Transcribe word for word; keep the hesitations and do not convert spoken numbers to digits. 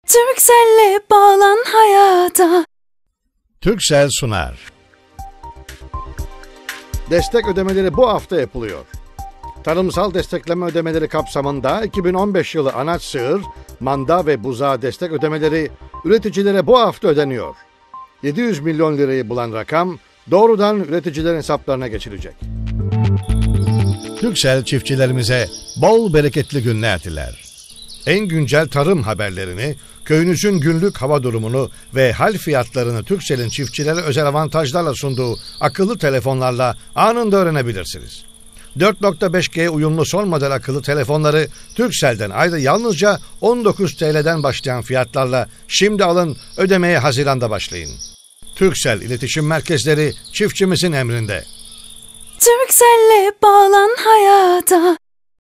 Turkcell'le bağlan hayata. Turkcell sunar. Destek ödemeleri bu hafta yapılıyor. Tarımsal destekleme ödemeleri kapsamında iki bin on beş yılı anaç sığır, manda ve buzağı destek ödemeleri üreticilere bu hafta ödeniyor. yedi yüz milyon lirayı bulan rakam doğrudan üreticilerin hesaplarına geçilecek. Turkcell çiftçilerimize bol bereketli günler diler. En güncel tarım haberlerini, köyünüzün günlük hava durumunu ve hal fiyatlarını Turkcell'in çiftçilere özel avantajlarla sunduğu akıllı telefonlarla anında öğrenebilirsiniz. dört nokta beş G uyumlu son model akıllı telefonları Turkcell'den ayda yalnızca on dokuz TL'den başlayan fiyatlarla şimdi alın, ödemeye Haziran'da başlayın. Turkcell iletişim merkezleri çiftçimizin emrinde. Turkcell'le bağlan hayata.